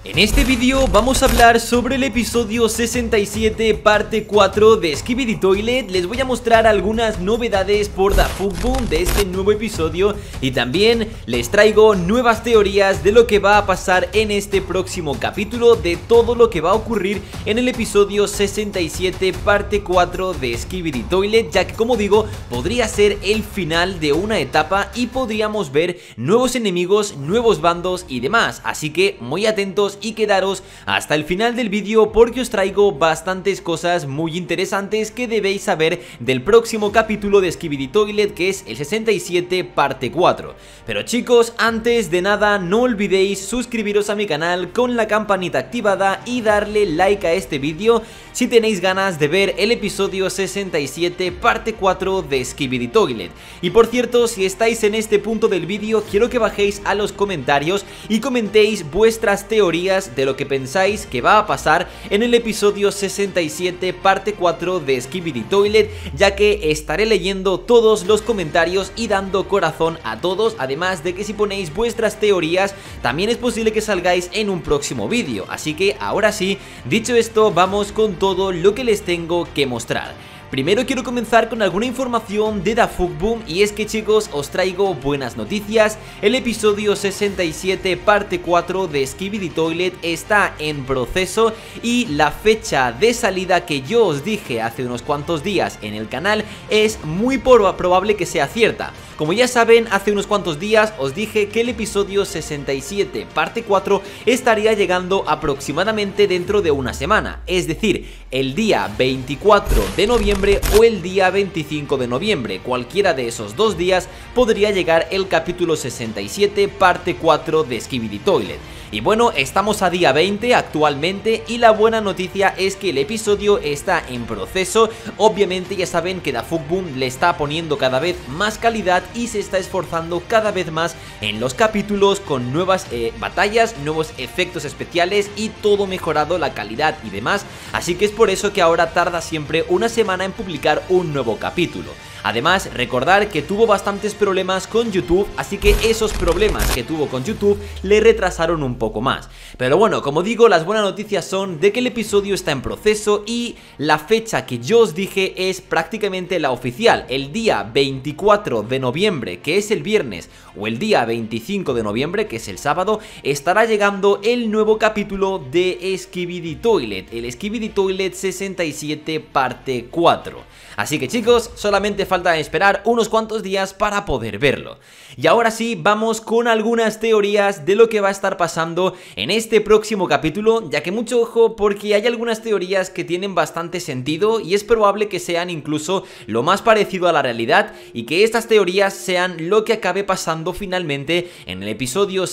En este vídeo vamos a hablar sobre el episodio 67 parte 4 de Skibidi Toilet. Les voy a mostrar algunas novedades por DaFuqBoom de este nuevo episodio y también les traigo nuevas teorías de lo que va a pasar en este próximo capítulo, de todo lo que va a ocurrir en el episodio 67 parte 4 de Skibidi Toilet, ya que, como digo, podría ser el final de una etapa y podríamos ver nuevos enemigos, nuevos bandos y demás, así que muy atentos y quedaros hasta el final del vídeo porque os traigo bastantes cosas muy interesantes que debéis saber del próximo capítulo de Skibidi Toilet, que es el 67 parte 4. Pero chicos, antes de nada no olvidéis suscribiros a mi canal con la campanita activada y darle like a este vídeo si tenéis ganas de ver el episodio 67 parte 4 de Skibidi Toilet. Y por cierto, si estáis en este punto del vídeo, quiero que bajéis a los comentarios y comentéis vuestras teorías de lo que pensáis que va a pasar en el episodio 67 parte 4 de Skibidi Toilet, ya que estaré leyendo todos los comentarios y dando corazón a todos, además de que si ponéis vuestras teorías también es posible que salgáis en un próximo vídeo. Así que ahora sí, dicho esto, vamos con todo lo que les tengo que mostrar. Primero quiero comenzar con alguna información de DaFuqBoom y es que, chicos, os traigo buenas noticias. El episodio 67 parte 4 de Skibidi Toilet está en proceso y la fecha de salida que yo os dije hace unos cuantos días en el canal es muy probable que sea cierta. Como ya saben, hace unos cuantos días os dije que el episodio 67 parte 4 estaría llegando aproximadamente dentro de una semana, es decir, el día 24 de noviembre o el día 25 de noviembre, cualquiera de esos dos días podría llegar el capítulo 67 parte 4 de Skibidi Toilet. Y bueno, estamos a día 20 actualmente y la buena noticia es que el episodio está en proceso. Obviamente ya saben que DaFuqBoom le está poniendo cada vez más calidad y se está esforzando cada vez más en los capítulos con nuevas batallas, nuevos efectos especiales y todo mejorado, la calidad y demás. Así que es por eso que ahora tarda siempre una semana en publicar un nuevo capítulo. Además, recordar que tuvo bastantes problemas con YouTube, así que esos problemas que tuvo con YouTube le retrasaron un poco más. Pero bueno, como digo, las buenas noticias son de que el episodio está en proceso y la fecha que yo os dije es prácticamente la oficial. El día 24 de noviembre, que es el viernes, o el día 25 de noviembre, que es el sábado, estará llegando el nuevo capítulo de Skibidi Toilet, el Skibidi Toilet 67 parte 4. Así que, chicos, solamente falta esperar unos cuantos días para poder verlo. Y ahora sí, vamos con algunas teorías de lo que va a estar pasando en este próximo capítulo, ya que mucho ojo porque hay algunas teorías que tienen bastante sentido y es probable que sean incluso lo más parecido a la realidad y que estas teorías sean lo que acabe pasando finalmente en el episodio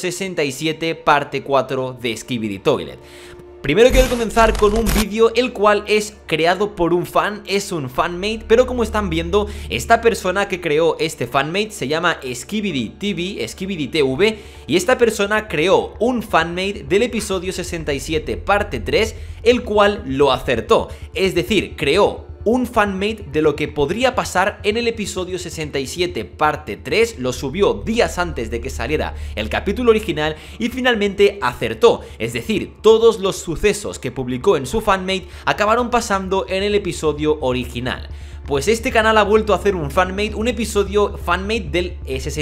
67 parte 4 de Skibidi Toilet. Primero quiero comenzar con un vídeo el cual es creado por un fan, es un fanmate, pero como están viendo, esta persona que creó este fanmate se llama Skibidi TV, Skibidi TV, y esta persona creó un fanmate del episodio 67 parte 3, el cual lo acertó, es decir, creó un fanmate de lo que podría pasar en el episodio 67 parte 3, lo subió días antes de que saliera el capítulo original y finalmente acertó, es decir, todos los sucesos que publicó en su fanmate acabaron pasando en el episodio original. Pues este canal ha vuelto a hacer un fanmate, un episodio fanmate del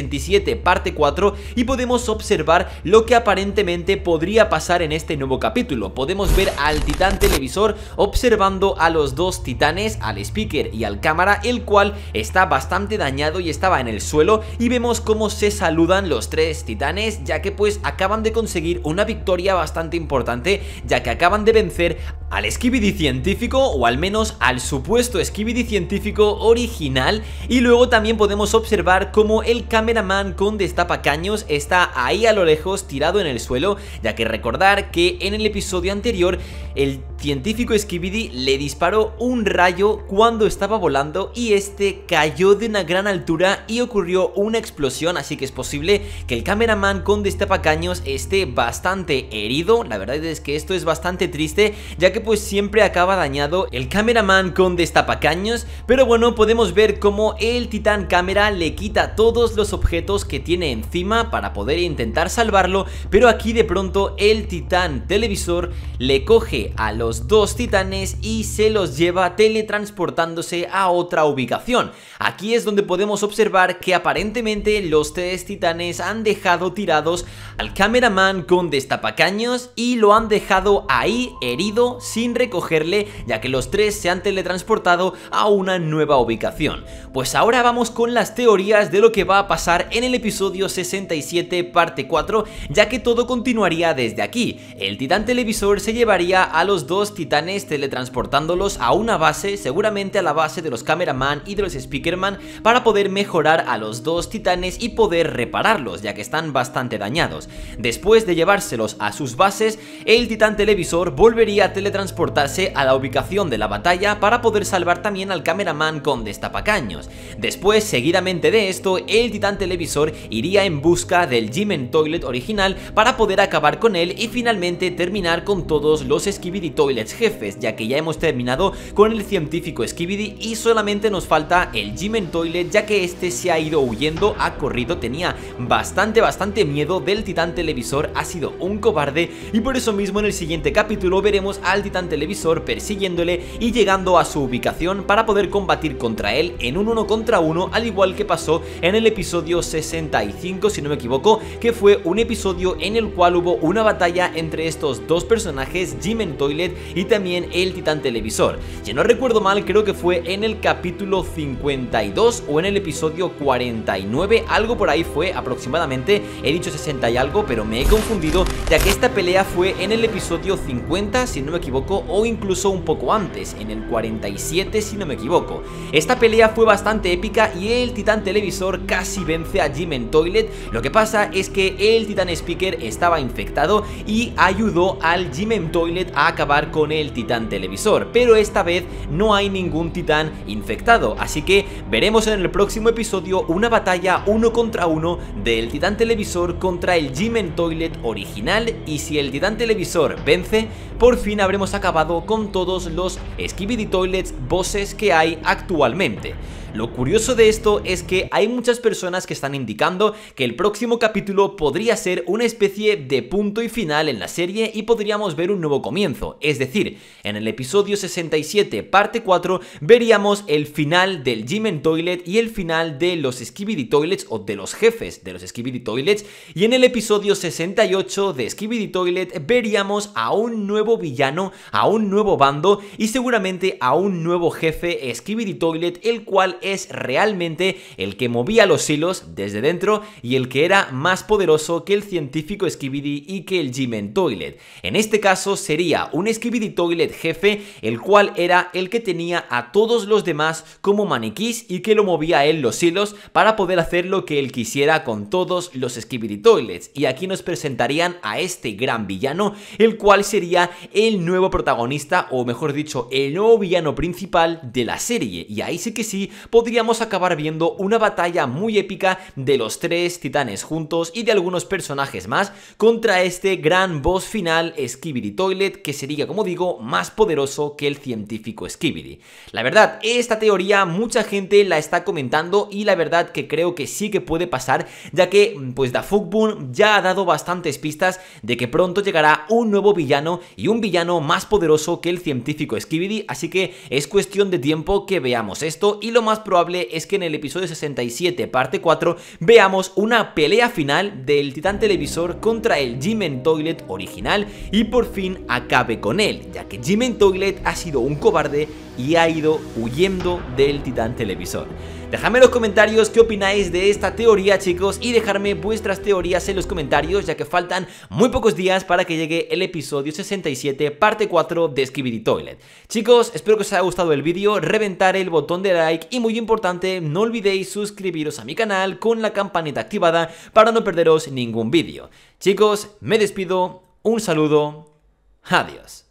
67 parte 4 y podemos observar lo que aparentemente podría pasar en este nuevo capítulo. Podemos ver al titán televisor observando a los dos titanes, al speaker y al cámara, el cual está bastante dañado y estaba en el suelo, y vemos cómo se saludan los tres titanes, ya que pues acaban de conseguir una victoria bastante importante, ya que acaban de vencer al Skibidi científico, o al menos al supuesto Skibidi científico original. Y luego también podemos observar cómo el cameraman con destapacaños está ahí a lo lejos tirado en el suelo, ya que recordar que en el episodio anterior el científico Skibidi le disparó un rayo cuando estaba volando y este cayó de una gran altura y ocurrió una explosión, así que es posible que el cameraman con destapacaños esté bastante herido. La verdad es que esto es bastante triste, ya que pues siempre acaba dañado el cameraman con destapacaños, Pero bueno, podemos ver cómo el titán cámara le quita todos los objetos que tiene encima para poder intentar salvarlo, pero aquí de pronto el titán televisor le coge a los dos titanes y se los lleva teletransportándose a otra ubicación. Aquí es donde podemos observar que aparentemente los tres titanes han dejado tirados al cameraman con destapacaños y lo han dejado ahí herido sin recogerle, ya que los tres se han teletransportado a una nueva ubicación. Pues ahora vamos con las teorías de lo que va a pasar en el episodio 67 parte 4, ya que todo continuaría desde aquí. El titán televisor se llevaría a los dos titanes teletransportándolos a una base, seguramente a la base de los cameraman y de los speakerman, para poder mejorar a los dos titanes y poder repararlos, ya que están bastante dañados. Después de llevárselos a sus bases, el titán televisor volvería a teletransportarse a la ubicación de la batalla para poder salvar también al cameraman con destapacaños. Después, seguidamente de esto, el titán televisor iría en busca del Gym Toilet original para poder acabar con él y finalmente terminar con todos los Skibidi Toilets jefes, ya que ya hemos terminado con el científico Skibidi y solamente nos falta el Gym Toilet, ya que este se ha ido huyendo, ha corrido, tenía bastante miedo del titán televisor, ha sido un cobarde y por eso mismo en el siguiente capítulo veremos al titán televisor persiguiéndole y llegando a su ubicación para poder combatir contra él en un 1 contra 1, al igual que pasó en el episodio 65, si no me equivoco, que fue un episodio en el cual hubo una batalla entre estos dos personajes, Gym Toilet y también el titán televisor. Si no recuerdo mal, creo que fue en el capítulo 52 o en el episodio 49, algo por ahí fue aproximadamente. He dicho 60 y algo, pero me he confundido, ya que esta pelea fue en el episodio 50, si no me equivoco, o incluso un poco antes, en el 47, si no me equivoco. Esta pelea fue bastante épica y el titán televisor casi vence a Gym Toilet. Lo que pasa es que el titán speaker estaba infectado y ayudó al Gym Toilet a acabar con el titán televisor, pero esta vez no hay ningún titán infectado, así que veremos en el próximo episodio una batalla 1 contra 1 del titán televisor contra el Gym Toilet original, y si el titán televisor vence, por fin habremos acabado con todos los Skibidi Toilets bosses que hay actualmente. Lo curioso de esto es que hay muchas personas que están indicando que el próximo capítulo podría ser una especie de punto y final en la serie y podríamos ver un nuevo comienzo. Es decir, en el episodio 67 parte 4 veríamos el final del Gym Toilet y el final de los Skibidi Toilets, o de los jefes de los Skibidi Toilets, y en el episodio 68 de Skibidi Toilet veríamos a un nuevo villano, a un nuevo bando y seguramente a un nuevo jefe Skibidi Toilet, el cual es realmente el que movía los hilos desde dentro y el que era más poderoso que el científico Skibidi y que el Gym Toilet. En este caso sería un Skibidi Toilet jefe, el cual era el que tenía a todos los demás como maniquís y que lo movía a él los hilos para poder hacer lo que él quisiera con todos los Skibidi Toilets. Y aquí nos presentarían a este gran villano, el cual sería el nuevo protagonista, o mejor dicho, el nuevo villano principal de la serie. Y ahí sí que sí podríamos acabar viendo una batalla muy épica de los tres titanes juntos y de algunos personajes más contra este gran boss final Skibidi Toilet, que sería, como digo, más poderoso que el científico Skibidi. La verdad, esta teoría mucha gente la está comentando y la verdad que creo que sí que puede pasar, ya que pues DaFuqBoom ya ha dado bastantes pistas de que pronto llegará un nuevo villano y un villano más poderoso que el científico Skibidi, así que es cuestión de tiempo que veamos esto, y lo más probable es que en el episodio 67 parte 4 veamos una pelea final del titán televisor contra el Gym Toilet original y por fin acabe con él, ya que Gym Toilet ha sido un cobarde y ha ido huyendo del titán televisor. Dejadme en los comentarios qué opináis de esta teoría, chicos, y dejadme vuestras teorías en los comentarios, ya que faltan muy pocos días para que llegue el episodio 67 parte 4 de Skibidi Toilet. Chicos, espero que os haya gustado el vídeo, reventar el botón de like y, muy importante, no olvidéis suscribiros a mi canal con la campanita activada para no perderos ningún vídeo. Chicos, me despido, un saludo, adiós.